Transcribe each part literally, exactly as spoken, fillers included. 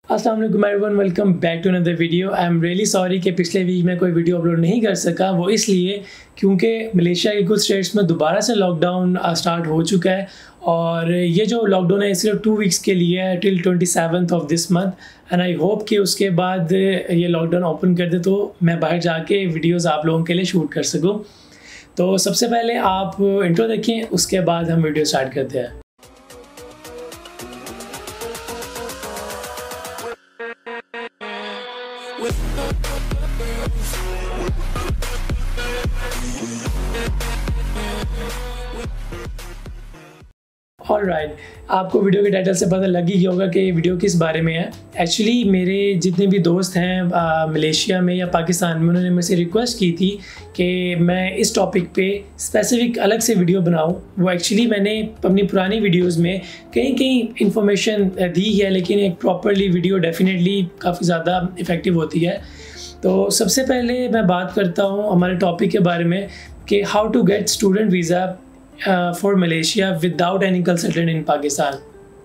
अस्सलाम वालेकुम everyone, welcome back to another video. I am really sorry कि पिछले वीक में कोई वीडियो अपलोड नहीं कर सका। वो इसलिए क्योंकि मलेशिया के कुछ स्टेट्स में दोबारा से लॉकडाउन स्टार्ट हो चुका है और ये जो लॉकडाउन है सिर्फ टू वीक्स के लिए है till twenty seventh of this month. And I hope कि उसके बाद ये लॉकडाउन ओपन कर दे तो मैं बाहर जाके वीडियोस आप लोगों के लिए शूट कर सकूँ। तो सबसे पहले आप इंट्रो देखें, उसके बाद हम वीडियो स्टार्ट करते हैं। ऑलराइट, आपको वीडियो के टाइटल से पता लग ही होगा कि ये वीडियो किस बारे में है। एक्चुअली मेरे जितने भी दोस्त हैं आ, मलेशिया में या पाकिस्तान में, उन्होंने मुझसे रिक्वेस्ट की थी कि मैं इस टॉपिक पे स्पेसिफिक अलग से वीडियो बनाऊं। वो एक्चुअली मैंने अपनी पुरानी वीडियोस में कहीं कहीं इन्फॉर्मेशन दी है, लेकिन एक प्रॉपरली वीडियो डेफिनेटली काफ़ी ज़्यादा इफ़ेक्टिव होती है। तो सबसे पहले मैं बात करता हूँ हमारे टॉपिक के बारे में कि how to get student visa for Malaysia without any consultant in Pakistan.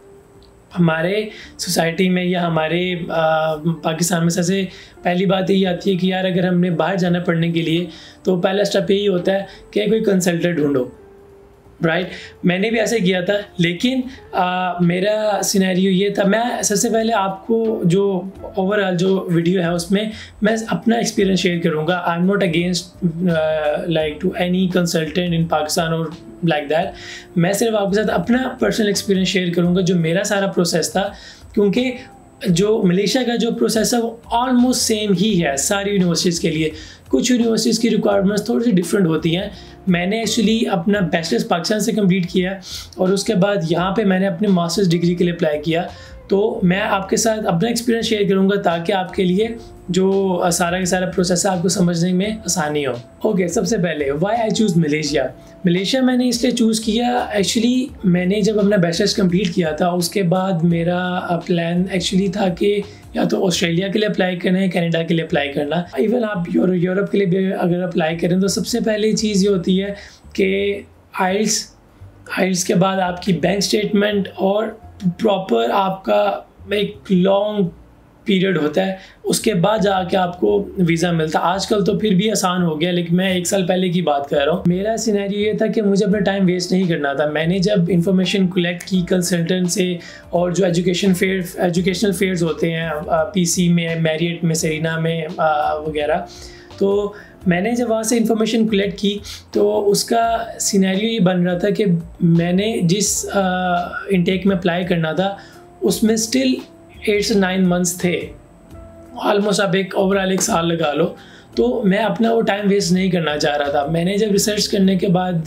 हमारे सोसाइटी में या हमारे uh, पाकिस्तान में सबसे पहली बात यही आती है कि यार अगर हमने बाहर जाना पढ़ने के लिए तो पहला स्टेप यही होता है कि कोई कंसल्टेंट ढूंढो, राइट right? मैंने भी ऐसे किया था, लेकिन आ, मेरा सिनेरियो ये था। मैं सबसे पहले आपको जो ओवरऑल जो वीडियो है उसमें मैं अपना एक्सपीरियंस शेयर करूँगा। I am not against like to any consultant in Pakistan और लाइक दैट। मैं सिर्फ आपके साथ अपना पर्सनल एक्सपीरियंस शेयर करूँगा, जो मेरा सारा प्रोसेस था, क्योंकि जो मलेशिया का जो प्रोसेस है वो ऑलमोस्ट सेम ही है सारी यूनिवर्सिटीज़ के लिए। कुछ यूनिवर्सिटीज़ की रिक्वायरमेंट्स थोड़ी सी डिफरेंट होती हैं। मैंने एक्चुअली अपना बैचलर्स पाकिस्तान से कंप्लीट किया और उसके बाद यहाँ पे मैंने अपने मास्टर्स डिग्री के लिए अप्लाई किया। तो मैं आपके साथ अपना एक्सपीरियंस शेयर करूँगा ताकि आपके लिए जो सारा का सारा प्रोसेस है आपको समझने में आसानी हो। ओके, सबसे पहले why I choose Malaysia. Malaysia मैंने इसलिए चूज़ किया, एक्चुअली मैंने जब अपना बैचलर्स कंप्लीट किया था उसके बाद मेरा प्लान एक्चुअली था कि या तो ऑस्ट्रेलिया के लिए अप्लाई करना है, कनाडा के लिए अप्लाई करना। इवन आप यूरोप के लिए भी अगर अप्लाई करें तो सबसे पहली चीज़ ये होती है कि आइल्स आइल्स के बाद आपकी बैंक स्टेटमेंट और प्रॉपर आपका एक लॉन्ग पीरियड होता है, उसके बाद जाके आपको वीज़ा मिलता है। आजकल तो फिर भी आसान हो गया, लेकिन मैं एक साल पहले की बात कर रहा हूँ। मेरा सिनेरियो ये था कि मुझे अपना टाइम वेस्ट नहीं करना था। मैंने जब इंफॉर्मेशन कलेक्ट की कंसल्टेंट से और जो एजुकेशन फेयर एजुकेशनल फेयर्स होते हैं पीसी में, मैरियट में, सेरिना में वगैरह, तो मैंने जब वहाँ से इंफॉर्मेशन कलेक्ट की तो उसका सिनेरियो ये बन रहा था कि मैंने जिस इनटेक में अप्लाई करना था उसमें स्टिल एट से नाइन मंथ्स थे, ऑलमोस्ट आप एक ओवरऑल एक साल लगा लो। तो मैं अपना वो टाइम वेस्ट नहीं करना चाह रहा था। मैंने जब रिसर्च करने के बाद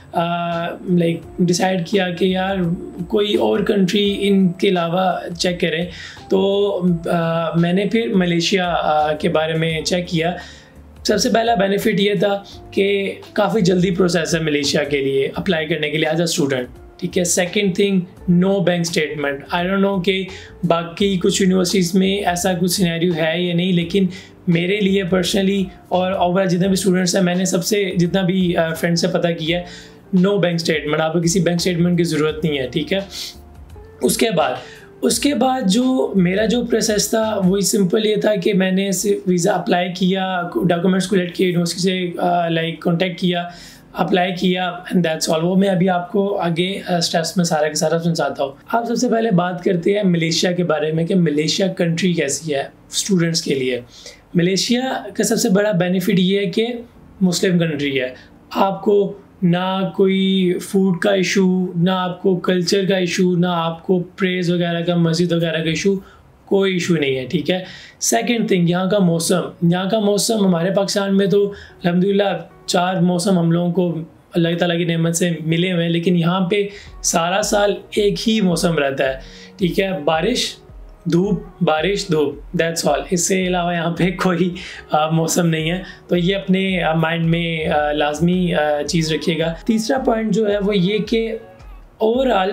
लाइक डिसाइड किया कि यार कोई और कंट्री इनके अलावा चेक करें, तो आ, मैंने फिर मलेशिया आ, के बारे में चेक किया। सबसे पहला बेनिफिट ये था कि काफ़ी जल्दी प्रोसेस है मलेशिया के लिए अप्लाई करने के लिए एज अ स्टूडेंट, ठीक है। Second thing, no bank statement. I don't know कि बाकी कुछ यूनिवर्सिटीज़ में ऐसा कुछ सिनेरियो है या नहीं, लेकिन मेरे लिए पर्सनली और ओवरऑल जितने भी स्टूडेंट्स हैं, मैंने सबसे जितना भी फ्रेंड से पता किया, नो बैंक स्टेटमेंट। आपको किसी बैंक स्टेटमेंट की ज़रूरत नहीं है, ठीक है। उसके बाद उसके बाद जो मेरा जो प्रोसेस था वो सिंपल ये था कि मैंने वीज़ा अप्लाई किया, डॉक्यूमेंट्स कलेक्ट किए, यूनिवर्सिटी से लाइक कॉन्टेक्ट किया, अप्लाई किया, एंड दैट्स ऑल। वो मैं अभी आपको आगे स्टेप्स में सारा के सारा समझाता हूँ। आप सबसे पहले बात करते हैं मलेशिया के बारे में कि मलेशिया कंट्री कैसी है स्टूडेंट्स के लिए। मलेशिया का सबसे बड़ा बेनिफिट ये है कि मुस्लिम कंट्री है। आपको ना कोई फूड का इशू, ना आपको कल्चर का इशू, ना आपको प्रेज वगैरह का, मस्जिद वगैरह का इशू, कोई इशू नहीं है, ठीक है। सेकंड थिंग, यहाँ का मौसम। यहाँ का मौसम हमारे पाकिस्तान में तो अल्हम्दुलिल्लाह चार मौसम हम लोगों को अल्लाह ताला की नेमत से मिले हुए हैं, लेकिन यहाँ पे सारा साल एक ही मौसम रहता है, ठीक है। बारिश, धूप, बारिश, धूप, दैट्स ऑल। इससे अलावा यहाँ पे कोई आ, मौसम नहीं है। तो ये अपने माइंड में आ, लाजमी चीज़ रखिएगा। तीसरा पॉइंट जो है वो ये कि ओवरऑल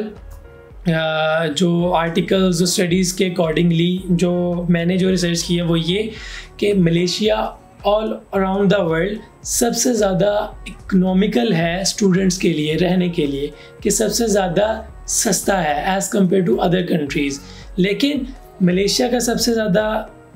जो आर्टिकल्स, जो स्टडीज़ के अकॉर्डिंगली जो मैंने जो रिसर्च की है वो ये कि Malaysia all around the world सबसे ज़्यादा इकोनॉमिकल है स्टूडेंट्स के लिए रहने के लिए, कि सबसे ज़्यादा सस्ता है as compare to other countries. लेकिन मलेशिया का सबसे ज़्यादा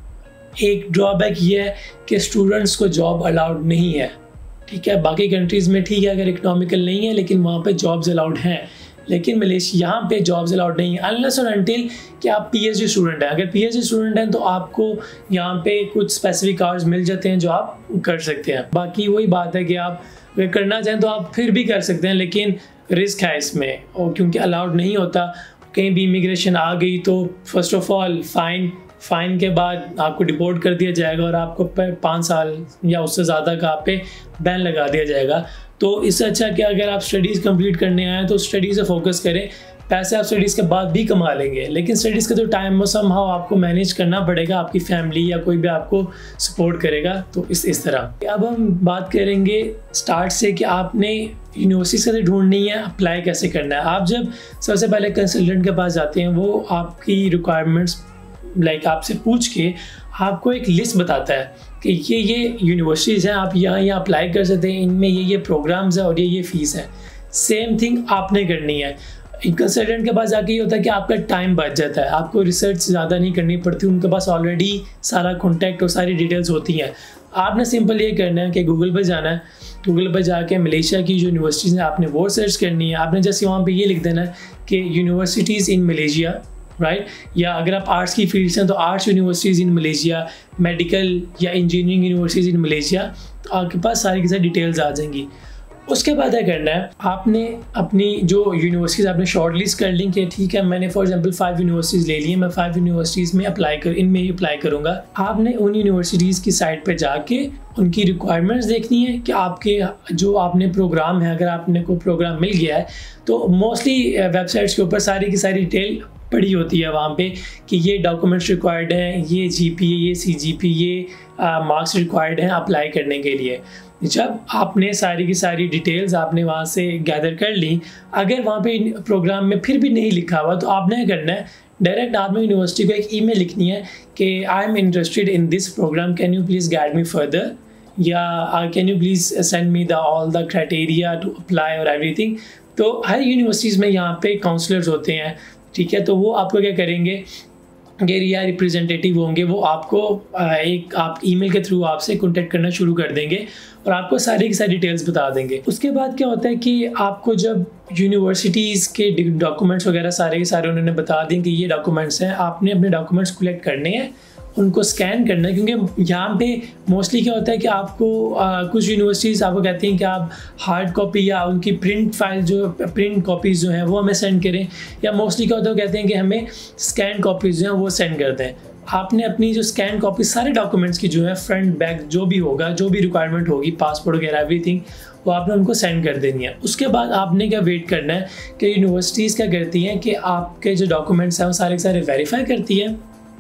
एक ड्रॉबैक ये है कि स्टूडेंट्स को जॉब अलाउड नहीं है, ठीक है। बाकी कंट्रीज़ में ठीक है अगर इकोनॉमिकल नहीं है, लेकिन वहाँ पे जॉब्स अलाउड हैं, लेकिन मलेशिया यहाँ पे जॉब्स अलाउड नहीं है अनलेस और अनटिल कि आप पीएचडी स्टूडेंट हैं। अगर पीएचडी स्टूडेंट हैं तो आपको यहाँ पे कुछ स्पेसिफिक आवर्स मिल जाते हैं जो आप कर सकते हैं। बाकी वही बात है कि आप अगर करना चाहें तो आप फिर भी कर सकते हैं, लेकिन रिस्क है इसमें, और क्योंकि अलाउड नहीं होता, कहीं भी इमिग्रेशन आ गई तो first of all fine fine के बाद आपको डिपोर्ट कर दिया जाएगा और आपको पाँच साल या उससे ज़्यादा का आप पे बैन लगा दिया जाएगा। तो इससे अच्छा कि अगर आप स्टडीज़ कंप्लीट करने आए तो स्टडीज़ से फोकस करें। पैसे आप स्टडीज़ के बाद भी कमा लेंगे, लेकिन स्टडीज़ का जो टाइम वो समहाउ आपको मैनेज करना पड़ेगा, आपकी फैमिली या कोई भी आपको सपोर्ट करेगा। तो इस इस तरह अब हम बात करेंगे स्टार्ट से कि आपने यूनिवर्सिटी से ढूंढनी है, अप्लाई कैसे करना है। आप जब सबसे पहले कंसल्टेंट के पास जाते हैं, वो आपकी रिक्वायरमेंट्स लाइक आपसे पूछ के आपको एक लिस्ट बताता है कि ये ये यूनिवर्सिटीज़ हैं, आप यहाँ यहाँ अप्लाई कर सकते हैं, इनमें ये ये प्रोग्राम्स हैं और ये ये फ़ीस है। सेम थिंग आपने करनी है। कंसल्टेंट के पास जाके ये होता है कि आपका टाइम बच जाता है, आपको रिसर्च ज़्यादा नहीं करनी पड़ती, उनके पास ऑलरेडी सारा कॉन्टैक्ट और सारी डिटेल्स होती हैं। आपने सिंपल ये करना है कि गूगल पर जाना है, गूगल पर जाके मलेशिया की जो यूनिवर्सिटीज़ हैं आपने वो सर्च करनी है। आपने जैसे वहाँ पे ये लिख देना है कि universities in Malaysia, right right? या अगर आप आर्ट्स की फील्ड से हैं तो arts universities in Malaysia, medical या इंजीनियरिंग यूनिवर्सिटीज़ इन मलेशिया, तो आपके पास सारी की सारी डिटेल्स आ जाएंगी। उसके बाद क्या करना है, आपने अपनी जो यूनिवर्सिटीज़ आपने शॉर्ट लिस्ट कर ली कि ठीक है मैंने फॉर एग्जांपल फाइव यूनिवर्सिटीज़ ले ली है, मैं फाइव यूनिवर्सिटीज़ में अप्लाई कर इनमें ही अप्लाई करूँगा। आपने उन यूनिवर्सिटीज़ की साइट पर जाके उनकी रिक्वायरमेंट्स देखनी है कि आपके जो आपने प्रोग्राम है, अगर आपने कोई प्रोग्राम मिल गया है तो मोस्टली वेबसाइट्स के ऊपर सारी की सारी डिटेल पड़ी होती है वहाँ पे कि ये डॉक्यूमेंट्स रिक्वायर्ड हैं, ये जीपीए, ये सीजीपी, ये मार्क्स रिक्वायर्ड हैं अप्लाई करने के लिए। जब आपने सारी की सारी डिटेल्स आपने वहाँ से गैदर कर ली, अगर वहाँ पे प्रोग्राम में फिर भी नहीं लिखा हुआ तो आपने क्या करना है, डायरेक्ट आपने यूनिवर्सिटी को एक ईमेल लिखनी है कि I am interested in this program, can you please guide me further, या can you please send me the all the criteria to apply और एवरीथिंग। तो हर यूनिवर्सिटीज़ में यहाँ पे काउंसलर्स होते हैं, ठीक है। तो वो आपको क्या करेंगे, एरिया रिप्रेजेंटेटिव होंगे, वो आपको एक आप ईमेल के थ्रू आपसे कांटेक्ट करना शुरू कर देंगे और आपको सारी की सारी डिटेल्स बता देंगे। उसके बाद क्या होता है कि आपको जब यूनिवर्सिटीज़ के डॉक्यूमेंट्स वगैरह सारे के सारे उन्होंने बता दें कि ये डॉक्यूमेंट्स हैं, आपने अपने डॉक्यूमेंट्स कलेक्ट करने हैं, उनको स्कैन करना है। क्योंकि यहाँ पे मोस्टली क्या होता है कि आपको आ, कुछ यूनिवर्सिटीज़ आपको कहती हैं कि आप हार्ड कॉपी या उनकी प्रिंट फाइल जो प्रिंट कॉपीज़ जो हैं वो हमें सेंड करें, या मोस्टली क्या होता है वो कहते हैं कि हमें स्कैन कॉपीज़ जो हैं वो सेंड कर दें। आपने अपनी जो स्कैन कॉपी सारे डॉक्यूमेंट्स की जो है फ्रंट बैक जो भी होगा, जो भी रिक्वायरमेंट होगी, पासपोर्ट वगैरह एवरीथिंग, वो आपने उनको सेंड कर देनी है। उसके बाद आपने क्या वेट करना है कि यूनिवर्सिटीज़ क्या करती हैं कि आपके जो डॉक्यूमेंट्स हैं वो सारे के सारे वेरीफाई करती है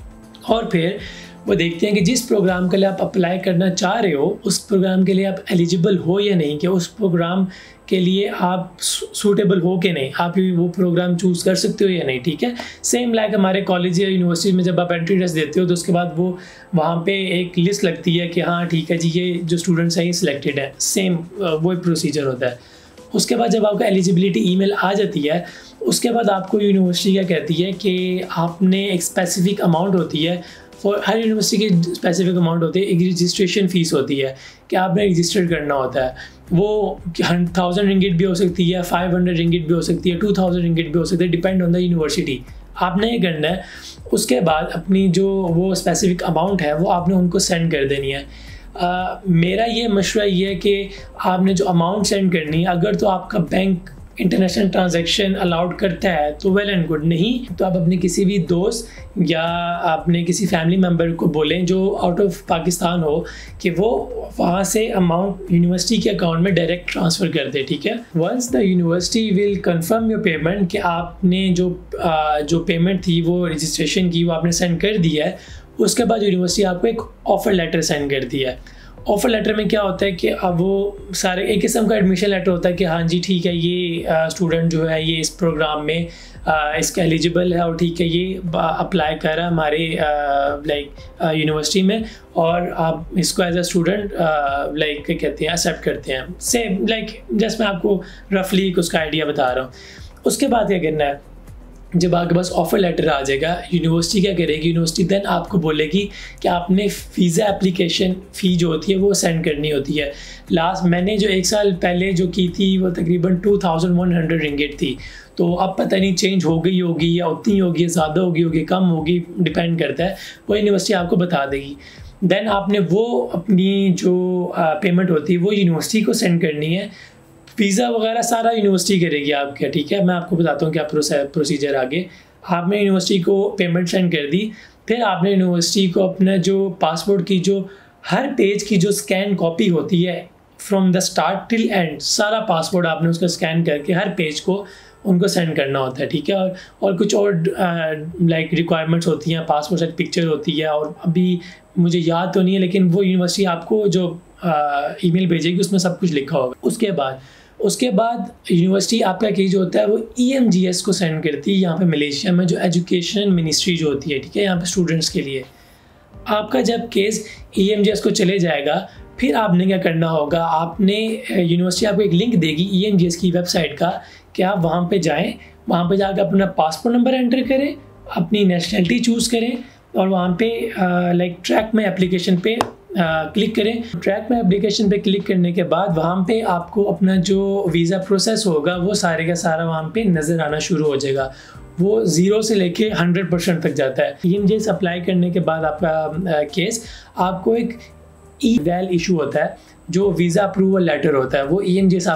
और फिर वो देखते हैं कि जिस प्रोग्राम के लिए आप अप्लाई करना चाह रहे हो उस प्रोग्राम के लिए आप एलिजिबल हो या नहीं, कि उस प्रोग्राम के लिए आप सूटेबल हो कि नहीं, आप वो प्रोग्राम चूज़ कर सकते हो या नहीं, ठीक है। सेम लाइक हमारे कॉलेज या यूनिवर्सिटी में जब आप एंट्री टेस्ट देते हो तो उसके बाद वो वहाँ पे एक लिस्ट लगती है कि हाँ ठीक है जी ये जो स्टूडेंट्स हैं ये सिलेक्टेड है, सेम वही प्रोसीजर होता है। उसके बाद जब आपका एलिजिबिलिटी ईमेल आ जाती है, उसके बाद आपको यूनिवर्सिटी क्या कहती है कि आपने एक स्पेसिफिक अमाउंट होती है, फॉर हर यूनिवर्सिटी की स्पेसिफिक अमाउंट होती है, एक रजिस्ट्रेशन फ़ीस होती है कि आपने रजिस्टर करना होता है। वो थाउजेंड रिंगिट भी हो सकती है, फाइव हंड्रेड रिंगिट भी हो सकती है, टू थाउजेंड रिंगिट भी हो सकती है, डिपेंड ऑन द यूनिवर्सिटी। आपने ये करना है, उसके बाद अपनी जो वो स्पेसिफिक अमाउंट है वो आपने उनको सेंड कर देनी है। Uh, मेरा ये मशवरा ये है कि आपने जो अमाउंट सेंड करनी है, अगर तो आपका बैंक इंटरनेशनल ट्रांजैक्शन अलाउड करता है तो वेल एंड गुड, नहीं तो आप अपने किसी भी दोस्त या अपने किसी फैमिली मेम्बर को बोलें जो आउट ऑफ पाकिस्तान हो कि वो वहाँ से अमाउंट यूनिवर्सिटी के अकाउंट में डायरेक्ट ट्रांसफ़र कर दे, ठीक है। Once the university will confirm your payment कि आपने जो जो पेमेंट थी वो रजिस्ट्रेशन की वो आपने सेंड कर दिया है, उसके बाद यूनिवर्सिटी आपको एक ऑफ़र लेटर सेंड करती है। ऑफ़र लेटर में क्या होता है कि अब वो सारे एक किस्म का एडमिशन लेटर होता है कि हाँ जी ठीक है ये स्टूडेंट जो है ये इस प्रोग्राम में आ, इसका एलिजिबल है और ठीक है ये अप्लाई कर रहा है हमारे लाइक यूनिवर्सिटी में और आप इसको एज अ स्टूडेंट लाइक क्या कहते हैं एक्सेप्ट करते हैं। सेम लाइक जस्ट मैं आपको रफली उसका आइडिया बता रहा हूँ। उसके बाद क्या करना है, जब आपके पास ऑफ़र लेटर आ जाएगा, यूनिवर्सिटी क्या करेगी, यूनिवर्सिटी देन आपको बोलेगी कि आपने वीज़ा एप्लीकेशन फ़ी जो होती है वो सेंड करनी होती है। लास्ट मैंने जो एक साल पहले जो की थी वो तकरीबन two thousand one hundred ringgit थी, तो अब पता नहीं चेंज हो गई होगी या उतनी होगी, ज़्यादा होगी होगी कम होगी, डिपेंड करता है, वो यूनिवर्सिटी आपको बता देगी। देन आपने वो अपनी जो पेमेंट होती है वो यूनिवर्सिटी को सेंड करनी है। वीज़ा वगैरह सारा यूनिवर्सिटी करेगी आपके, ठीक है। मैं आपको बताता हूँ क्या प्रोसीजर आगे। आपने यूनिवर्सिटी को पेमेंट सेंड कर दी, फिर आपने यूनिवर्सिटी को अपना जो पासपोर्ट की जो हर पेज की जो स्कैन कॉपी होती है from the start till end, सारा पासपोर्ट आपने उसका स्कैन करके हर पेज को उनको सेंड करना होता है, ठीक है। और और कुछ और लाइक रिक्वायरमेंट्स होती हैं, पासपोर्ट साइज पिक्चर होती है, और अभी मुझे याद तो नहीं है लेकिन वो यूनिवर्सिटी आपको जो ईमेल भेजेगी उसमें सब कुछ लिखा होगा। उसके बाद उसके बाद यूनिवर्सिटी आपका की जो होता है वो ई एम जी एस को सेंड करती है यहाँ पे मलेशिया में, जो एजुकेशन मिनिस्ट्री जो होती है, ठीक है, यहाँ पे स्टूडेंट्स के लिए। आपका जब case E M G S को चले जाएगा, फिर आपने क्या करना होगा, आपने यूनिवर्सिटी आपको एक लिंक देगी ई एम जी एस की वेबसाइट का कि आप वहाँ पे जाएं, वहाँ पे जाकर अपना पासपोर्ट नंबर एंटर करें, अपनी नेशनलिटी चूज़ करें और वहाँ पे लाइक ट्रैक में एप्लीकेशन पे क्लिक करें। ट्रैक में एप्लीकेशन पे क्लिक करने के बाद वहाँ पे आपको अपना जो वीज़ा प्रोसेस होगा वो सारे का सारा वहाँ पे नज़र आना शुरू हो जाएगा। वो ज़ीरो से लेके हंड्रेड परसेंट तक जाता है। E M G S apply करने के बाद आपका केस आपको एक ई वैल इशू होता है, जो वीज़ा अप्रूवल लेटर होता है, वो ई एम जी एस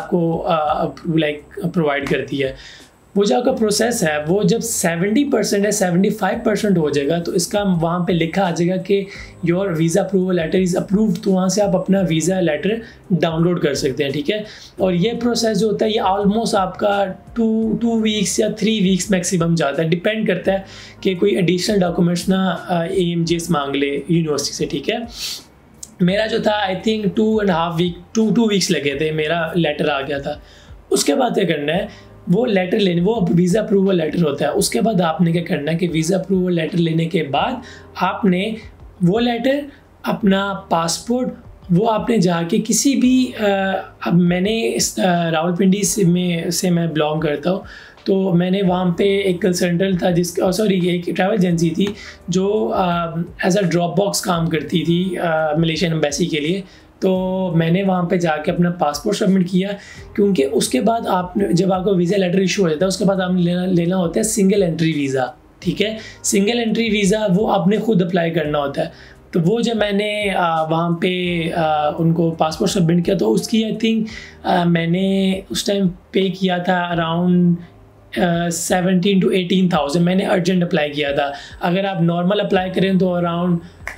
आपको लाइक प्रोवाइड करती है। वो जो आपका प्रोसेस है वो जब सेवेंटी परसेंट है सेवेंटी फाइव परसेंट हो जाएगा तो इसका वहाँ पे लिखा आ जाएगा कि your visa approval letter is approved, तो वहाँ से आप अपना वीज़ा लेटर डाउनलोड कर सकते हैं, ठीक है। और ये प्रोसेस जो होता है ये ऑलमोस्ट आपका टू टू वीक्स या थ्री वीक्स मैक्सिमम जाता है, डिपेंड करता है कि कोई एडिशनल डॉक्यूमेंट्स ना ए एम जी एस मांग ले यूनिवर्सिटी से, ठीक है। मेरा जो था I think two and half week two two weeks लगे थे, मेरा लेटर आ गया था। उसके बाद क्या करना है, वो लेटर लेने, वो वीज़ा अप्रूवल लेटर होता है। उसके बाद आपने क्या करना है कि वीज़ा अप्रूवल लेटर लेने के बाद आपने वो लेटर, अपना पासपोर्ट, वो आपने जाके किसी भी आ, अब मैंने इस रावलपिंडी से में से मैं बिलोंग करता हूँ, तो मैंने वहाँ पे एक कंसल्टेंट था जिसका सॉरी एक ट्रैवल एजेंसी थी जो एज अ ड्रॉप बॉक्स काम करती थी मलेशियन एम्बेसी के लिए। तो मैंने वहाँ पे जाके अपना पासपोर्ट सबमिट किया, क्योंकि उसके बाद आपने जब आपको वीज़ा लेटर इशू हो जाता है उसके बाद आपने लेना लेना होता है सिंगल एंट्री वीज़ा, ठीक है। सिंगल एंट्री वीज़ा वो आपने खुद अप्लाई करना होता है। तो वो जब मैंने वहाँ पे आ, उनको पासपोर्ट सबमिट किया तो उसकी आई थिंक मैंने उस टाइम पे किया था around seventeen to eighteen thousand मैंने अर्जेंट अप्लाई किया था। अगर आप नॉर्मल अप्लाई करें तो around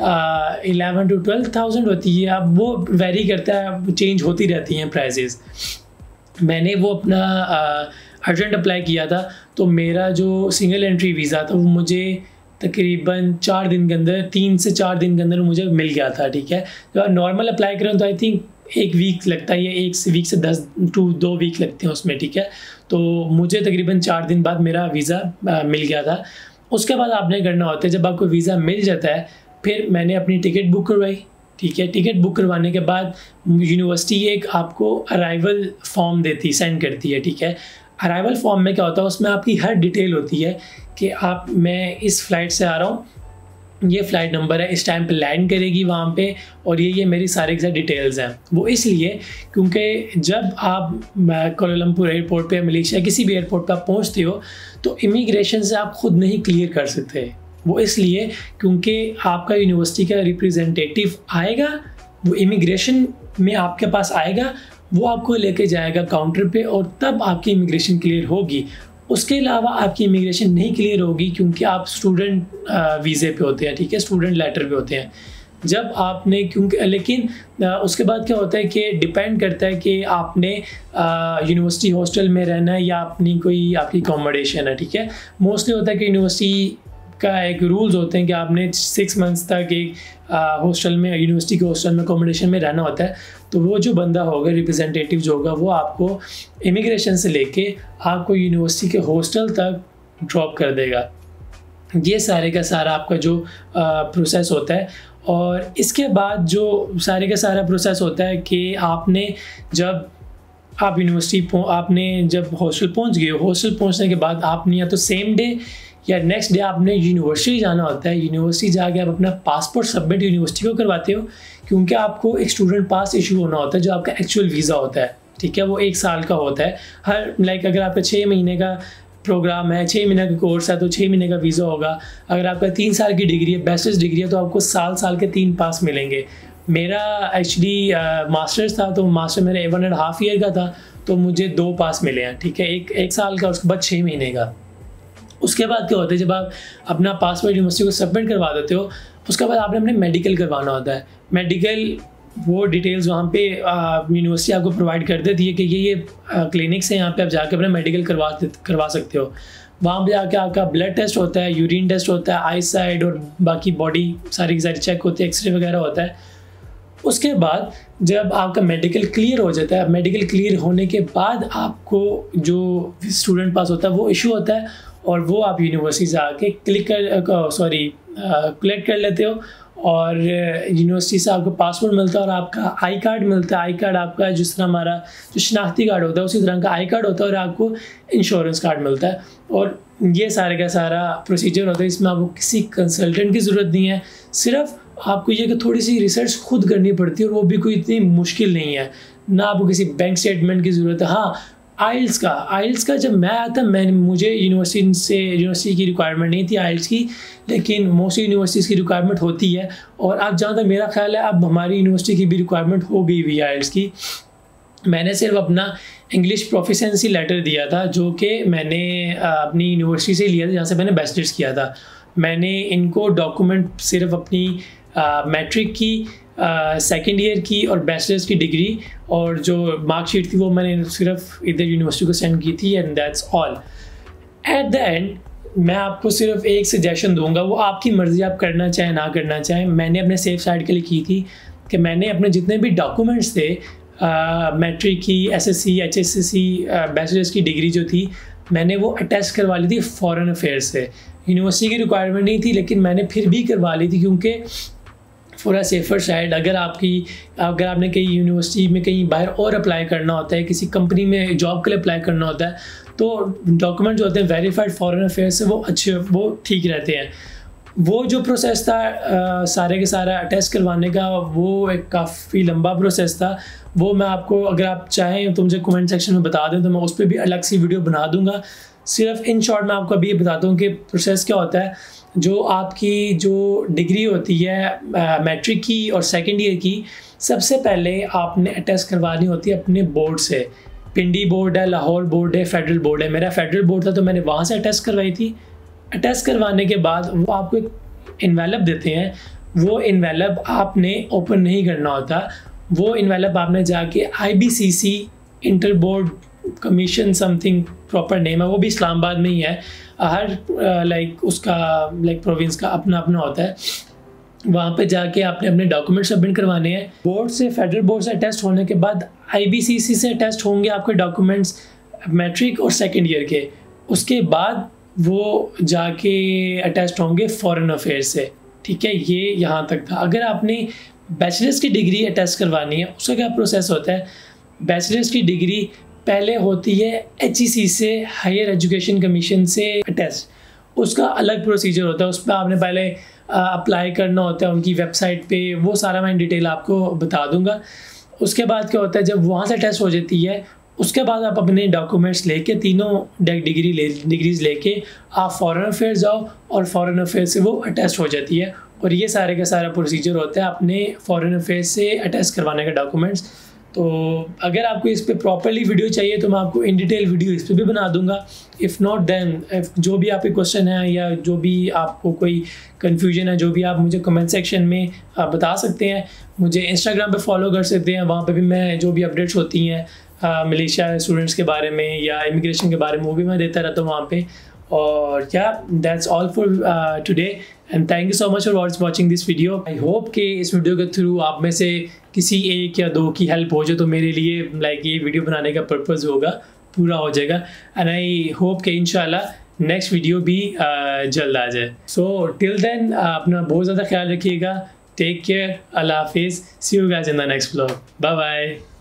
eleven to twelve thousand होती है। अब वो वेरी करता है, चेंज होती रहती हैं प्राइसेस। मैंने वो अपना अर्जेंट अप्लाई किया था, तो मेरा जो सिंगल एंट्री वीज़ा था वो मुझे तकरीबन चार दिन के अंदर तीन से चार दिन के अंदर मुझे मिल गया था, ठीक है। जब नॉर्मल अप्लाई करें तो आई थिंक एक वीक लगता है, या एक वीक से दस टू दो वीक लगते हैं उसमें, ठीक है। तो मुझे तकरीबन चार दिन बाद मेरा वीज़ा मिल गया था। उसके बाद आपने करना होता है, जब आपको वीज़ा मिल जाता है फिर मैंने अपनी टिकट बुक करवाई, ठीक है। टिकट बुक करवाने के बाद यूनिवर्सिटी एक आपको अराइवल फॉर्म देती सेंड करती है, ठीक है। अराइवल फॉर्म में क्या होता है, उसमें आपकी हर डिटेल होती है कि आप मैं इस फ़्लाइट से आ रहा हूँ, ये फ़्लाइट नंबर है, इस टाइम पे लैंड करेगी वहाँ पे, और ये ये मेरी सारी की डिटेल्स हैं। वो इसलिए क्योंकि जब आप कोलालमपुर एयरपोर्ट पे, मलेशिया किसी भी एयरपोर्ट पे आप पहुँचते हो तो इमिग्रेशन से आप ख़ुद नहीं क्लियर कर सकते। वो इसलिए क्योंकि आपका यूनिवर्सिटी का रिप्रेजेंटेटिव आएगा, वो इमिग्रेशन में आपके पास आएगा, वो आपको लेके जाएगा काउंटर पे, और तब आपकी इमिग्रेशन क्लियर होगी। उसके अलावा आपकी इमिग्रेशन नहीं क्लियर होगी क्योंकि आप स्टूडेंट वीज़े पे होते हैं, ठीक है, स्टूडेंट लेटर पे होते हैं। जब आपने क्योंकि लेकिन उसके बाद क्या होता है कि डिपेंड करता है कि आपने यूनिवर्सिटी हॉस्टल में रहना है या अपनी कोई आपकी अकोमोडेशन है, ठीक है। मोस्टली होता है कि यूनिवर्सिटी का एक रूल्स होते हैं कि आपने सिक्स मंथ्स तक एक हॉस्टल में, यूनिवर्सिटी के हॉस्टल में अकोमोडेशन में रहना होता है। तो वो जो बंदा होगा, रिप्रेजेंटेटिव जो होगा, वो आपको इमिग्रेशन से लेके आपको यूनिवर्सिटी के हॉस्टल तक ड्रॉप कर देगा। ये सारे का सारा आपका जो प्रोसेस होता है। और इसके बाद जो सारे का सारा प्रोसेस होता है कि आपने जब आप यूनिवर्सिटी आपने जब हॉस्टल पहुंच गए, हॉस्टल पहुंचने के बाद आपने या तो सेम डे या नेक्स्ट डे आपने यूनिवर्सिटी जाना होता है। यूनिवर्सिटी जाके आप अपना पासपोर्ट सबमिट यूनिवर्सिटी को करवाते हो, क्योंकि आपको एक स्टूडेंट पास इशू होना होता है जो आपका एक्चुअल वीज़ा होता है, ठीक है। वो एक साल का होता है। हर लाइक अगर आपका छः महीने का प्रोग्राम है, छः महीने का कोर्स है, तो छः महीने का वीज़ा होगा। अगर आपका तीन साल की डिग्री है, बैचलर्स डिग्री है, तो आपको साल साल के तीन पास मिलेंगे। मेरा एक्चुअली मास्टर्स था, तो मास्टर मेरा वन एंड हाफ ईयर का था, तो मुझे दो पास मिले हैं, ठीक है। एक एक साल का, उसके बाद छः महीने का। उसके बाद क्या होता है, जब आप अपना पासपोर्ट यूनिवर्सिटी को सबमिट करवा देते हो, उसके बाद आपने अपने मेडिकल करवाना होता है। मेडिकल वो डिटेल्स वहाँ पे यूनिवर्सिटी आपको प्रोवाइड कर देती है कि ये ये क्लिनिक्स हैं, यहाँ पे आप जाके अपना मेडिकल करवा करवा सकते हो। वहाँ पे जाके आपका ब्लड टेस्ट होता है, यूरिन टेस्ट होता है, आई साइड और बाकी बॉडी सारी की सारी चेक होती है, एक्सरे वगैरह होता है। उसके बाद जब आपका मेडिकल क्लियर हो जाता है, मेडिकल क्लियर होने के बाद आपको जो स्टूडेंट पास होता है वो इशू होता है, और वो आप यूनिवर्सिटी से आके क्लिक कर सॉरी कलेक्ट कर लेते हो, और यूनिवर्सिटी से आपको पासपोर्ट मिलता है और आपका आई कार्ड मिलता है। आई कार्ड आपका जिस तरह हमारा जो शनाख्ती कार्ड होता है उसी तरह का आई कार्ड होता है, और आपको इंश्योरेंस कार्ड मिलता है। और ये सारे का सारा प्रोसीजर होता है। इसमें आपको किसी कंसल्टेंट की ज़रूरत नहीं है, सिर्फ आपको ये कि थोड़ी सी रिसर्च खुद करनी पड़ती है, और वो भी कोई इतनी मुश्किल नहीं है। ना आपको किसी बैंक स्टेटमेंट की ज़रूरत है। हाँ, आइल्स का आइल्स का जब मैं आया था, मैं मुझे यूनिवर्सिटी से यूनिवर्सिटी की रिक्वायरमेंट नहीं थी आइल्स की, लेकिन मोस्टली यूनिवर्सिटीज़ की रिक्वायरमेंट होती है। और अब जहाँ तक मेरा ख्याल है, अब हमारी यूनिवर्सिटी की भी रिक्वायरमेंट हो गई हुई है आइल्स की। मैंने सिर्फ अपना इंग्लिश प्रोफिशेंसी लेटर दिया था, जो कि मैंने अपनी यूनिवर्सिटी से लिया था जहाँ से मैंने बैचलर्स किया था। मैंने इनको डॉक्यूमेंट सिर्फ अपनी मैट्रिक की, सेकेंड ईयर की और बैचलर्स की डिग्री और जो मार्कशीट थी वो मैंने सिर्फ इधर यूनिवर्सिटी को सेंड की थी, and that's all. At the end मैं आपको सिर्फ एक सजेशन दूंगा, वो आपकी मर्ज़ी, आप करना चाहें ना करना चाहें। मैंने अपने सेफ साइड के लिए की थी कि मैंने अपने जितने भी डॉक्यूमेंट्स थे, मैट्रिक की, एसएससी, एचएससी, बैचलर्स की डिग्री जो थी, मैंने वो अटैच करवा ली थी फॉरेन अफेयर्स से। यूनिवर्सिटी की रिक्वायरमेंट नहीं थी, लेकिन मैंने फिर भी करवा ली थी, क्योंकि फॉर अ सेफर साइड अगर आपकी अगर आपने कहीं यूनिवर्सिटी में कहीं बाहर और अप्लाई करना होता है, किसी कंपनी में जॉब के लिए अप्लाई करना होता है, तो डॉक्यूमेंट जो होते हैं वेरीफाइड फॉरेन अफेयर्स से वो अच्छे वो ठीक रहते हैं। वो जो प्रोसेस था आ, सारे के सारा अटैच करवाने का, वो एक काफ़ी लंबा प्रोसेस था। वो मैं आपको, अगर आप चाहें तो मुझे कमेंट सेक्शन में बता दें, तो मैं उस पर भी अलग सी वीडियो बना दूंगा। सिर्फ इन शॉर्ट मैं आपको अभी ये बताता हूँ कि प्रोसेस क्या होता है। जो आपकी जो डिग्री होती है मैट्रिक की और सेकेंड ईयर की, सबसे पहले आपने अटैच करवानी होती है अपने बोर्ड से। पिंडी बोर्ड है, लाहौर बोर्ड है, फेडरल बोर्ड है। मेरा फेडरल बोर्ड था, तो मैंने वहाँ से अटैच करवाई थी। अटैच करवाने के बाद वो आपको एक इन्वेलप देते हैं। वो इन्वेलप आपने ओपन नहीं करना होता। वो इन्वेलप आपने जाके I B C C inter board commission something proper name है, वो भी इस्लामाबाद में ही है। हर लाइक उसका लाइक प्रोविंस का अपना अपना होता है। वहाँ पे जाके आपने अपने डॉक्यूमेंट सबमिट करवाने हैं। बोर्ड से, फेडरल बोर्ड से अटैच होने के बाद आई बी सी सी से अटैच होंगे आपके डॉक्यूमेंट्स मैट्रिक और सेकेंड ईयर के। उसके बाद वो जाके अटैच होंगे फॉरेन अफेयर्स से, ठीक है। ये यहाँ तक था। अगर आपने बैचलर्स की डिग्री अटैच करवानी है, उसका क्या प्रोसेस होता है। बैचलर्स की डिग्री पहले होती है एच ई सी से, हायर एजुकेशन कमीशन से अटैच। उसका अलग प्रोसीजर होता है। उस पर आपने पहले अप्लाई करना होता है उनकी वेबसाइट पे। वो सारा मैं डिटेल आपको बता दूंगा। उसके बाद क्या होता है, जब वहाँ से अटैच हो जाती है, उसके बाद आप अपने डॉक्यूमेंट्स लेके, तीनों डिग्री ले डिग्रीज लेके आप फॉरेन अफेयर्स जाओ, और फॉरेन अफेयर्स से वो अटैच हो जाती है। और ये सारे का सारा प्रोसीजर होता है अपने फॉरेन अफेयर्स से अटैच करवाने का डॉक्यूमेंट्स। तो अगर आपको इस पे प्रॉपरली वीडियो चाहिए तो मैं आपको इन डिटेल वीडियो इस पे भी बना दूंगा। इफ़ नॉट देन जो भी आपके क्वेश्चन है या जो भी आपको कोई कन्फ्यूजन है, जो भी आप मुझे कमेंट सेक्शन में आप बता सकते हैं। मुझे इंस्टाग्राम पे फॉलो कर सकते हैं, वहाँ पे भी मैं जो भी अपडेट्स होती हैं मलेशिया स्टूडेंट्स के बारे में या इमिग्रेशन के बारे में, वो भी मैं देता रहता हूँ वहाँ पे। और क्या that's all for today, and thank you so much for watching this video. I hope कि इस वीडियो के थ्रू आप में से किसी एक या दो की हेल्प हो जाए, तो मेरे लिए लाइक ये वीडियो बनाने का पर्पज़ होगा पूरा हो जाएगा। एंड आई होप कि इंशाल्लाह नेक्स्ट वीडियो भी uh, जल्द आ जाए। सो टिल देन अपना बहुत ज़्यादा ख्याल रखिएगा। टेक केयर, अल्लाह हाफिज़, see you guys in the next vlog, bye bye.